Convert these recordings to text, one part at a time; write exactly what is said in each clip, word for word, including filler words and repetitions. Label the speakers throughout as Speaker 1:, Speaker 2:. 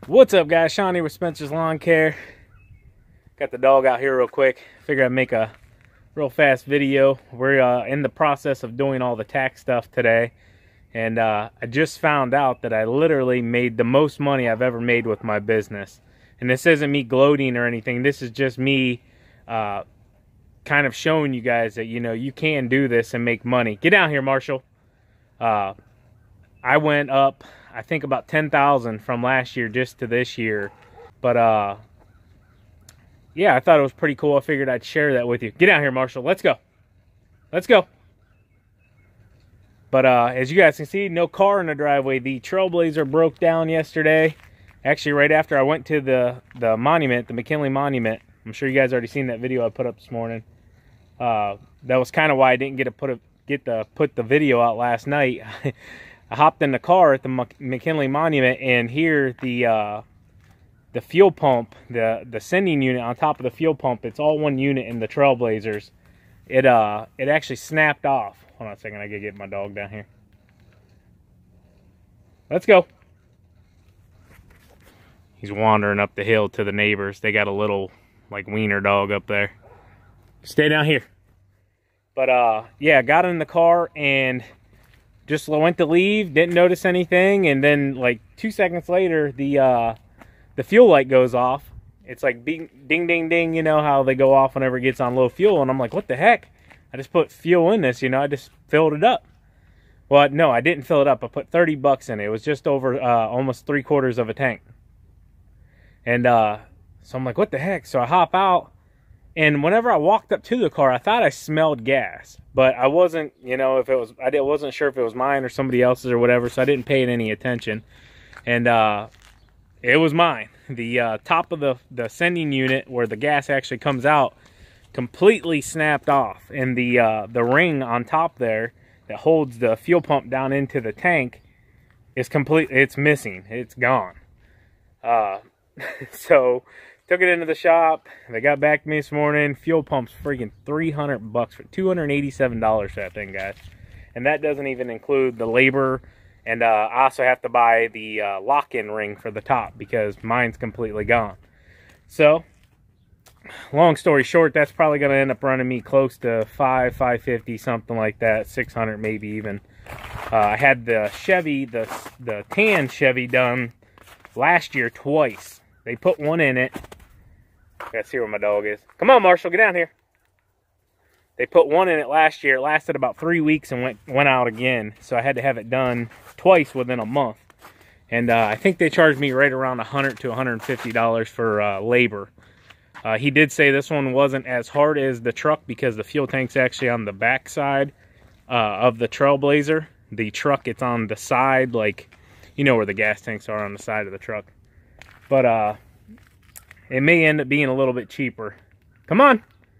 Speaker 1: What's up, guys? Sean here with Spencer's Lawn Care. Got the dog out here real quick. Figured I'd make a real fast video. We're uh, in the process of doing all the tax stuff today, and uh, I just found out that I literally made the most money I've ever made with my business. And this isn't me gloating or anything. This is just me uh, kind of showing you guys that, you know, you can do this and make money. Get down here, Marshall. Uh, I went up, I think, about ten thousand from last year just to this year. But, uh, yeah, I thought it was pretty cool. I figured I'd share that with you. Get down here, Marshall. Let's go. Let's go. But uh, as you guys can see, no car in the driveway. The Trailblazer broke down yesterday. Actually, right after I went to the, the monument, the McKinley Monument. I'm sure you guys already seen that video I put up this morning. Uh, that was kind of why I didn't get to put, a, get the, put the video out last night. I hopped in the car at the McKinley Monument, and here the uh, the fuel pump, the the sending unit on top of the fuel pump, it's all one unit in the Trailblazers. It uh it actually snapped off. Hold on a second, I gotta get my dog down here. Let's go. He's wandering up the hill to the neighbors. They got a little like wiener dog up there. Stay down here. But uh yeah, got in the car and just went to leave, didn't notice anything, and then like two seconds later, the uh, the fuel light goes off. It's like ding, ding, ding, ding, you know how they go off whenever it gets on low fuel, and I'm like, what the heck? I just put fuel in this, you know, I just filled it up. Well, no, I didn't fill it up. I put thirty bucks in it. It was just over uh, almost three quarters of a tank. And uh, so I'm like, what the heck? So I hop out. And whenever I walked up to the car, I thought I smelled gas, but I wasn't, you know, if it was, I wasn't sure if it was mine or somebody else's or whatever, so I didn't pay it any attention. And uh, it was mine. The uh, top of the, the sending unit where the gas actually comes out completely snapped off. And the, uh, the ring on top there that holds the fuel pump down into the tank is complete, it's missing. It's gone. Uh, so... Took it into the shop. They got back to me this morning. Fuel pump's freaking three hundred bucks for two hundred eighty-seven dollars for that thing, guys. And that doesn't even include the labor. And uh, I also have to buy the uh, lock-in ring for the top because mine's completely gone. So, long story short, that's probably going to end up running me close to five, five fifty, something like that, six hundred maybe even. Uh, I had the Chevy, the the tan Chevy done last year twice. They put one in it. Gotta see where my dog is. Come on, Marshall, get down here. They put one in it last year. It lasted about three weeks and went went out again. So I had to have it done twice within a month. And uh, I think they charged me right around one hundred to one hundred fifty dollars for uh, labor. Uh, he did say this one wasn't as hard as the truck because the fuel tank's actually on the back side uh, of the Trailblazer. The truck, it's on the side, like, you know where the gas tanks are on the side of the truck. But uh, it may end up being a little bit cheaper. Come on.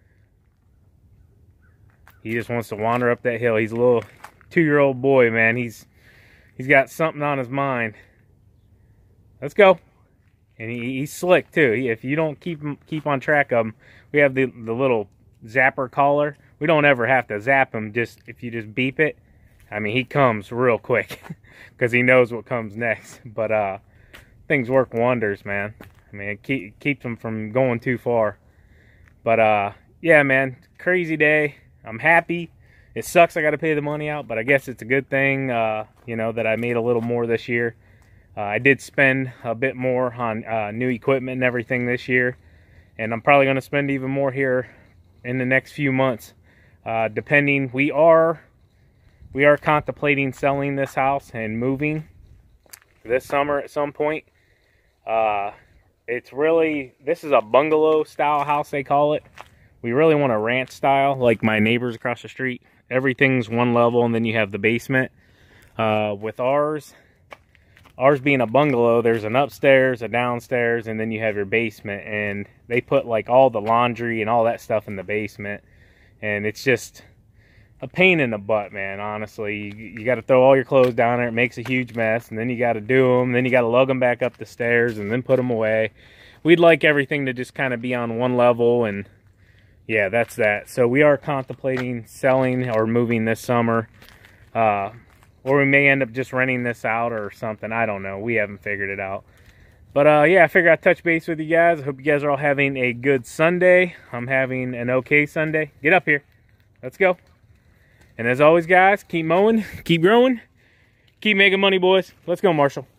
Speaker 1: He just wants to wander up that hill. He's a little two-year-old boy, man. He's he's got something on his mind. Let's go. And he, he's slick too. He, if you don't keep him keep on track of him, we have the the little zapper collar. We don't ever have to zap him. Just if you just beep it, I mean, he comes real quick because he knows what comes next. But uh. Things work wonders, man. I mean, it, keep, it keeps them from going too far. But, uh, yeah, man, crazy day. I'm happy. It sucks I got to pay the money out, but I guess it's a good thing, uh, you know, that I made a little more this year. Uh, I did spend a bit more on uh, new equipment and everything this year, and I'm probably going to spend even more here in the next few months, uh, depending. We are, we are contemplating selling this house and moving this summer at some point. Uh, it's really, this is a bungalow style house, they call it. We really want a ranch style, like my neighbors across the street. Everything's one level, and then you have the basement. Uh, with ours, ours being a bungalow, there's an upstairs, a downstairs, and then you have your basement. And they put like all the laundry and all that stuff in the basement. And it's just a pain in the butt, man, honestly. You, you got to throw all your clothes down there. It makes a huge mess, and then you got to do them. Then you got to lug them back up the stairs and then put them away. We'd like everything to just kind of be on one level, and yeah, that's that. So we are contemplating selling or moving this summer. Uh, or we may end up just renting this out or something. I don't know. We haven't figured it out. But uh, yeah, I figured I'd touch base with you guys. I hope you guys are all having a good Sunday. I'm having an okay Sunday. Get up here. Let's go. And as always, guys, keep mowing, keep growing, keep making money, boys. Let's go, Marshall.